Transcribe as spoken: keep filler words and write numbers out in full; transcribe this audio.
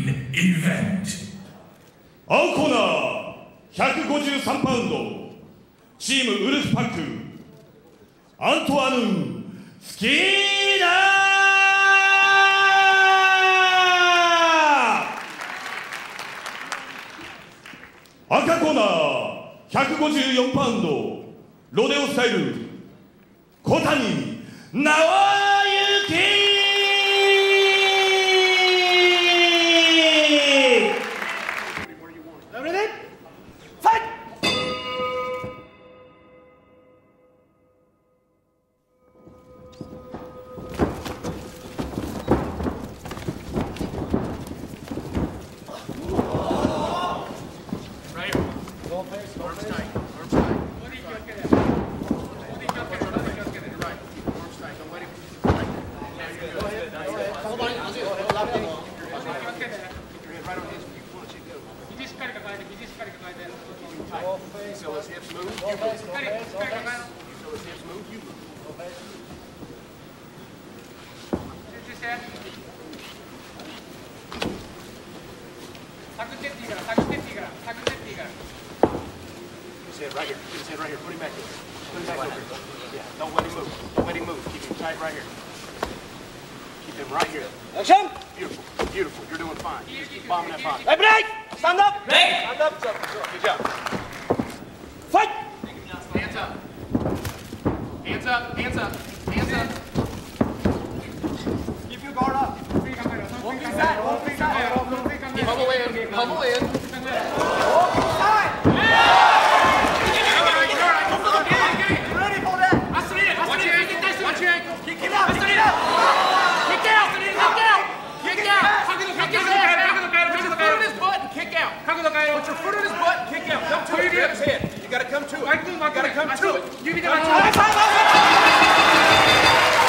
main event. 青コーナーひゃくごじゅうさんパウンドチームウルフパックアントワヌースキーナー。赤コーナーひゃくごじゅうよんパウンドロデオスタイル小谷直之。 Right here. Keep his head right here. Put him back here. Put him back over here. Yeah. Don't let him move. Don't let him move. Keep him tight right here. Keep him right here. Action! Beautiful. Beautiful. You're doing fine. Just keep bombing that body. Hey, break! Stand up! Break! Stand up, sir. Good job. Fight! Hands up. Hands up. Hands up. Hands up. Keep your guard up. One big side. One big side. Pummel in. Pummel in. One big side. Put your foot in his butt and kick out. Come to it. Grab his head. You gotta come to it. You gotta come to it.